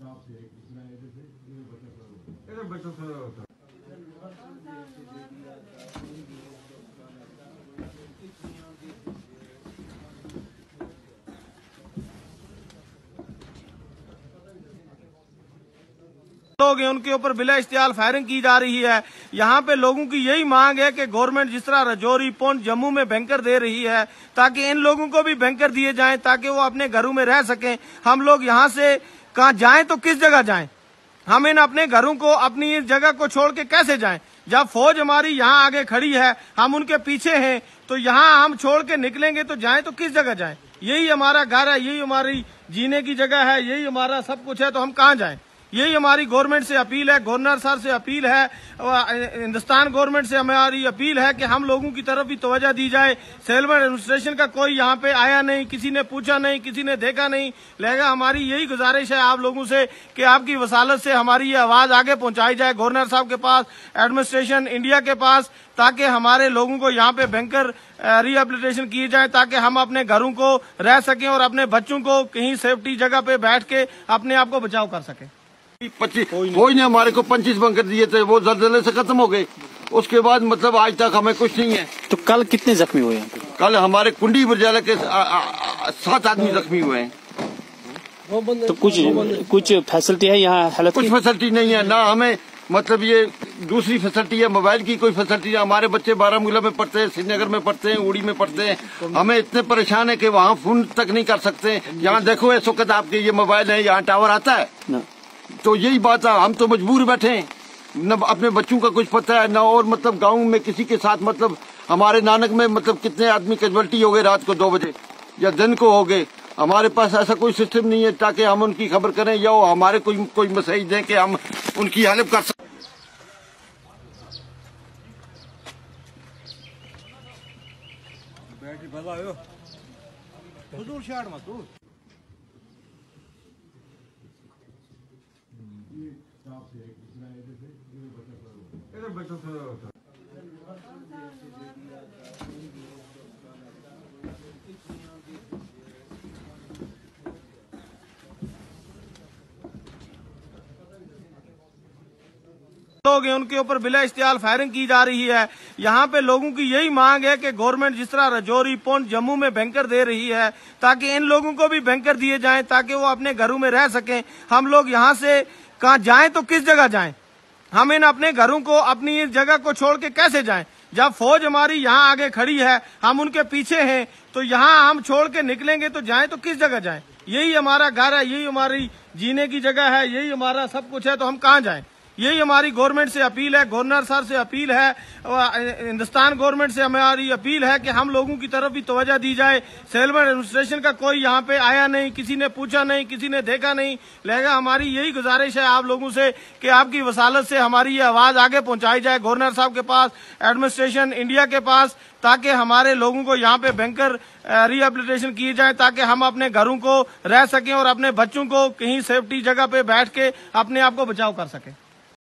लोग हैं उनके ऊपर बिला इश्तियाल फायरिंग की जा रही है। यहाँ पे लोगों की यही मांग है कि गवर्नमेंट जिस तरह रजौरी, पुंछ, जम्मू में बैंकर दे रही है ताकि इन लोगों को भी बैंकर दिए जाएं ताकि वो अपने घरों में रह सकें। हम लोग यहाँ से कहाँ जाएं तो किस जगह जाएं? हम इन अपने घरों को, अपनी इस जगह को छोड़ के कैसे जाएं? जब फौज हमारी यहाँ आगे खड़ी है, हम उनके पीछे हैं, तो यहाँ हम छोड़ के निकलेंगे तो जाएं तो किस जगह जाएं? यही हमारा घर है, यही हमारी जीने की जगह है, यही हमारा सब कुछ है, तो हम कहाँ जाएं? यही हमारी गवर्नमेंट से अपील है, गवर्नर सर से अपील है, हिंदुस्तान गवर्नमेंट से हमारी अपील है कि हम लोगों की तरफ भी तवज्जो दी जाए। सेलमेंट एडमिनिस्ट्रेशन का कोई यहाँ पे आया नहीं, किसी ने पूछा नहीं, किसी ने देखा नहीं। लिहाजा हमारी यही गुजारिश है आप लोगों से कि आपकी वसालत से हमारी ये आवाज आगे पहुंचाई जाए गवर्नर साहब के पास, एडमिनिस्ट्रेशन इंडिया के पास, ताकि हमारे लोगों को यहाँ पे बैंकर रिहेबिलिटेशन किए जाए ताकि हम अपने घरों को रह सकें और अपने बच्चों को कहीं सेफ्टी जगह पे बैठ के अपने आप को बचाव कर सकें। 25 कोई ने हमारे को 25 बंकर दिए थे, वो जल्जले से खत्म हो गए। उसके बाद मतलब आज तक हमें कुछ नहीं है। तो कल कितने जख्मी हुए? कल हमारे कुंडी बरजाला के 7 आदमी जख्मी हुए हैं। तो कुछ फैसिलिटी है यहाँ? हालत कुछ फैसिलिटी नहीं है ना, हमें मतलब ये दूसरी फैसिलिटी है, मोबाइल की कोई फैसिलिटी है। हमारे बच्चे बारामूला में पढ़ते हैं, श्रीनगर में पढ़ते हैं, उड़ी में पढ़ते हैं। हमें इतने परेशान है कि वहाँ फोन तक नहीं कर सकते। यहाँ देखो इस वक्त आपके ये मोबाइल है, यहाँ टावर आता है ना, तो यही बात है। हम तो मजबूर बैठे हैं, न अपने बच्चों का कुछ पता है न और मतलब गांव में किसी के साथ। मतलब हमारे नानक में मतलब कितने आदमी कैजुअल्टी हो गए रात को 2 बजे या दिन को हो गए। हमारे पास ऐसा कोई सिस्टम नहीं है ताकि हम उनकी खबर करें या वो हमारे कोई मैसेज दें कि हम उनकी हेल्प कर सकें। लोग हैं उनके ऊपर बिला इश्तियाल फायरिंग की जा रही है। यहाँ पे लोगों की यही मांग है कि गवर्नमेंट जिस तरह रजौरी, पुंछ, जम्मू में बैंकर दे रही है ताकि इन लोगों को भी बैंकर दिए जाएं ताकि वो अपने घरों में रह सकें। हम लोग यहाँ से कहाँ जाएं तो किस जगह जाएं? हम इन अपने घरों को, अपनी इस जगह को छोड़ के कैसे जाएं? जब फौज हमारी यहाँ आगे खड़ी है, हम उनके पीछे हैं, तो यहाँ हम छोड़ के निकलेंगे तो जाएं तो किस जगह जाएं? यही हमारा घर है, यही हमारी जीने की जगह है, यही हमारा सब कुछ है, तो हम कहाँ जाएं? यही हमारी गवर्नमेंट से अपील है, गवर्नर सर से अपील है, हिंदुस्तान गवर्नमेंट से हमारी अपील है कि हम लोगों की तरफ भी तवज्जो दी जाए। सेलमेंट एडमिनिस्ट्रेशन का कोई यहाँ पे आया नहीं, किसी ने पूछा नहीं, किसी ने देखा नहीं। लिहाजा हमारी यही गुजारिश है आप लोगों से कि आपकी वसालत से हमारी ये आवाज आगे पहुंचाई जाए गवर्नर साहब के पास, एडमिनिस्ट्रेशन इंडिया के पास, ताकि हमारे लोगों को यहाँ पे बैंकर रिहेबिलिटेशन किए जाए ताकि हम अपने घरों को रह सकें और अपने बच्चों को कहीं सेफ्टी जगह पे बैठ के अपने आप को बचाव कर सकें।